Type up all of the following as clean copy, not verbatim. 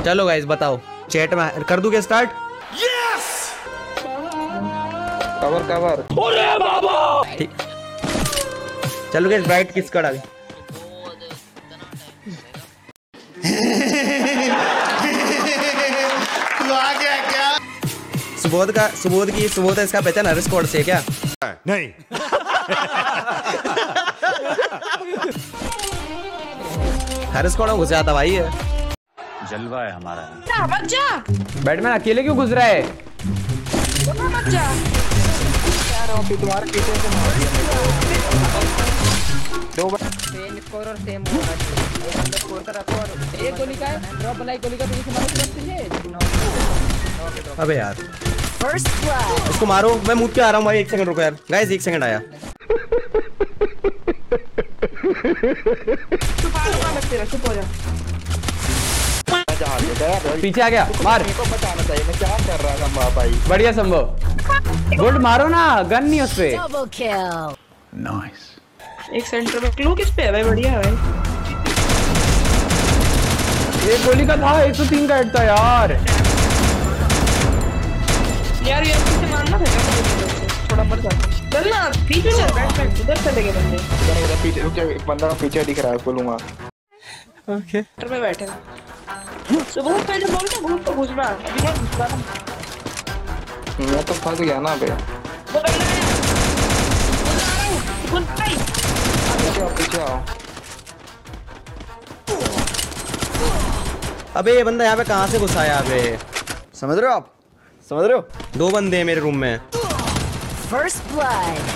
चलो गाइस बताओ, चैट में कर दूं क्या स्टार्ट? यस। Cover cover. अरे बाबा। ठीक, चलो गाइस ब्राइट किस कार्ड आ गई? तू आ गया क्या? सुबोध है इसका पहचान हर स्क्वाड से क्या? नहीं। हर स्क्वाड में घुस जाता भाई है। जलवा है हमारा। मत जा। बैटमैन अकेले क्यों घुस रहा है? मत जा। तुम्हारे पीछे से मार दिया। दो बार सेम स्कोर और सेम स्कोर का रखो और एक गोली का है, ड्रॉप बनाई गोली का पीछे मारो तुरंत से। अबे यार इसको मारो, मैं मुझ के आ रहा हूँ भाई। 1 सेकंड रुको यार गाइस, 1 सेकंड आया। चुप हो जा। पीछे आ गया, मार। मेरे को बताना चाहिए मैं क्या कर रहा था भाई। बढ़िया संभव, गुड मारो ना, गन नहीं उस पे। नाइस। एक सेंटर में क्लू किस पे है भाई? बढ़िया है भाई। एक गोली का था, 103 का हेड था यार। यार ये पीछे मारना था, थोड़ा मर जाता। चल ना पीछे चल, बैठ उधर चले गए बंदे। उधर पीछे रुक जा, एक बंदा पीछे दिख रहा है, उसको लूंगा। ओके सेंटर में बैठे सुबह पहले बोल ना, बहुत तो घुस रहा अभी मत घुस रहा। मैं तो फंस गया ना बे। वो बंदा है, कौन भाई? पीछे आओ। अबे ये बंदा यहाँ पे कहाँ से घुसा है यहाँ पे? समझ रहे हो आप? समझ रहे हो? 2 बंदे हैं मेरे रूम में। First blood.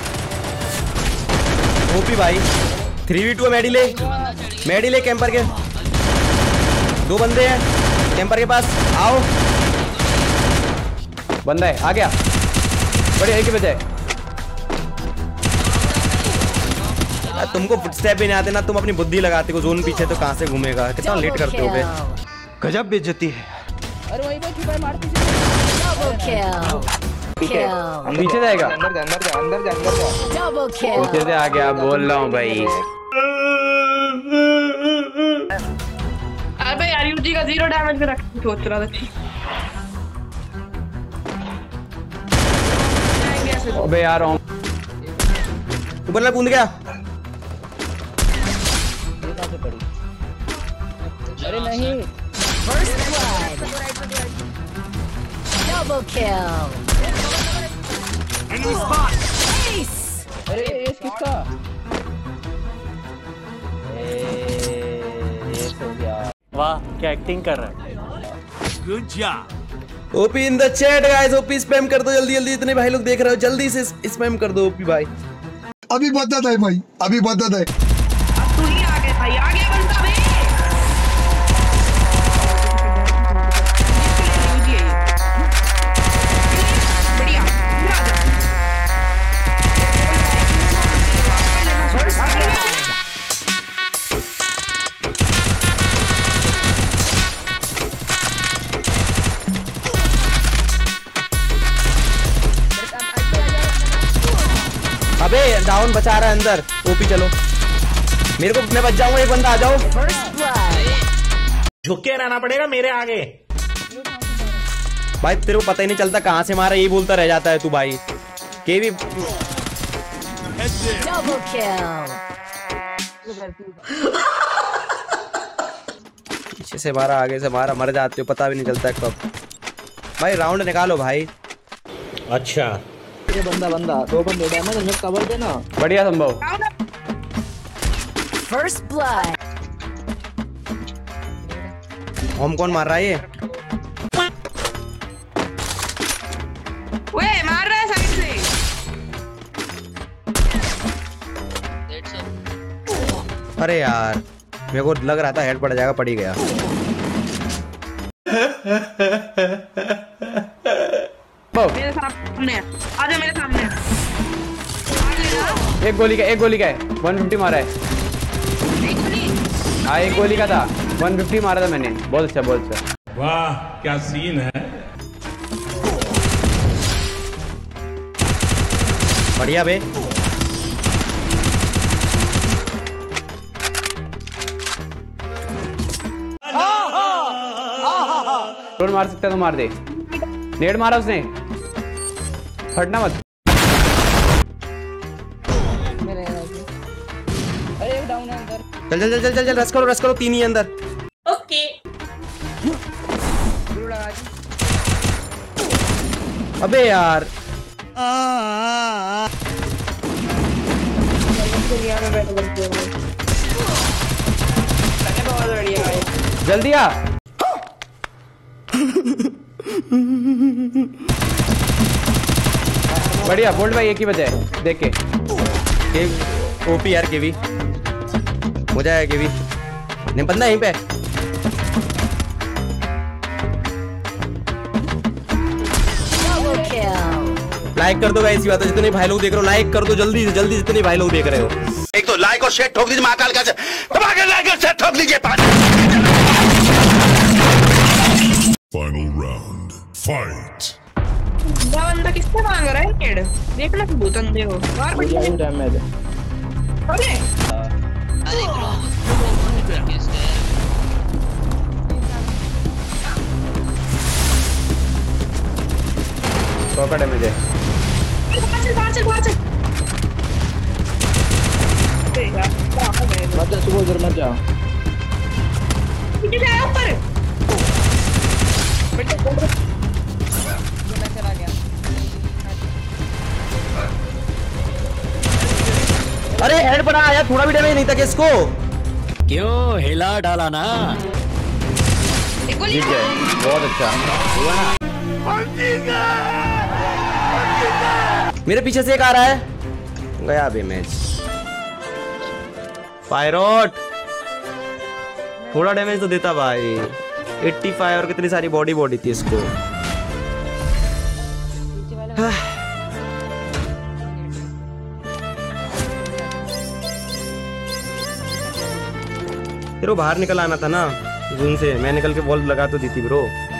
ओपी भाई 3v2 मेडी ले कैंपर के 2 बंदे हैं कैंपर के पास। आओ बंदा है, आ गया। बढ़िया, एक ही बजाय। तुमको फुटस्टेप भी नहीं आते ना, तुम अपनी बुद्धि लगाते हो। जोन पीछे तो कहाँ से घूमेगा? कितना लेट करते हो बे। गजब बेइज्जती है। अरे वही भाई छुपा मारती Double kill. Kill. पीछे जाएगा। अंदर जा। Double kill. पीछे से आ गया, बोल रहा हूँ भाई। अबे यार यूजी का 0 डैमेज में रख सोच रहा था। अबे यार ऊपर कूद गया। अरे नहीं। First blood. Double kill. Ace. अरे ये किसका? हो गया। वाह क्या एक्टिंग कर रहा है। Good job. OP in the chat guys, OP spam कर दो जल्दी जल्दी। इतने भाई लोग देख रहे हो, जल्दी से स्पैम कर दो ओपी भाई। अभी बदत है भाई, अभी बदत है। अब तू ही आ गया भाई, आ गया बंदा बे। बढ़िया अबे डाउन बचा रहा है अंदर। ओपी चलो, मेरे को मैं बच जाऊंगा। एक बंदा आ जाओ। First blood. झुक के रहना पड़ेगा मेरे आगे। भाई तेरे को पता ही नहीं चलता कहाँ से मारा, यही बोलता रह जाता है तू भाई। के भी Double kill. पीछे से मारा, आगे से मारा, मर जाते हो, पता भी नहीं चलता है कब। भाई राउंड निकालो भाई। अच्छा ये बंदा 2 बंदे डैमेज में कवर देना। बढ़िया संभव। First blood. होम कौन मार रहा है ये? ओए मार रहा है साइड से। अरे यार मेरे को लग रहा था हेड पड़ जाएगा, पड़ ही गया। मेरे सामने आजा, मेरे सामने एक गोली का है, 150 मारा है। हाँ एक गोली का था, 150 मारा था मैंने। बहुत अच्छा, बहुत अच्छा। वाह क्या सीन है। बढ़िया बे। ड्रोन मार सकता है तो मार दे। नेड मारा उसने, हटना मत। अरे डाउन है अंदर। चल चल चल चल चल चल रश करो 3 ही है अंदर। ओके ब्लू लगा दी। अबे यार दुनिया में बैठ करके मैंने बहुत बढ़िया भाई। जल्दी आ। बढ़िया बोल्ट भाई, एक ही बचा है देख के। ओपी यार केवी हो जाएगा केवी। नहीं बंदा यहीं पे। Double kill. लाइक कर दो गाइस, इसी बात है। जितने भाई लोग देख रहे हो लाइक कर दो जल्दी से जल्दी, जितने भाई लोग देख रहे हो। एक तो लाइक और शेयर ठोक दीजिए महाकाल का, दबा के लाइक और शेयर ठोक दीजिए। Final round. Fight. बंदा किससे मांग रहा है नेड? देख लो भूत अंधे हो बाहर बैठ यही डैमेज है। अरे तो का डैमेज है। बाहर चल अरे यार कहां गए? मत जा सुबह, उधर मत जा। पीछे जाओ ऊपर। बेटा मैं चला गया। अरे हेड बना यार, थोड़ा भी डैमेज नहीं था इसको। क्यों हिला डाला ना। एक गोली जीत गए, बहुत अच्छा। मेरे पीछे से एक आ रहा है, गया अभी मैच। पायरोट थोड़ा डैमेज तो देता भाई। 85 और कितनी सारी बॉडी थी इसको। तेरे को बाहर निकल आना था ना जून से, मैं निकल के बॉल लगा तो दी थी ब्रो।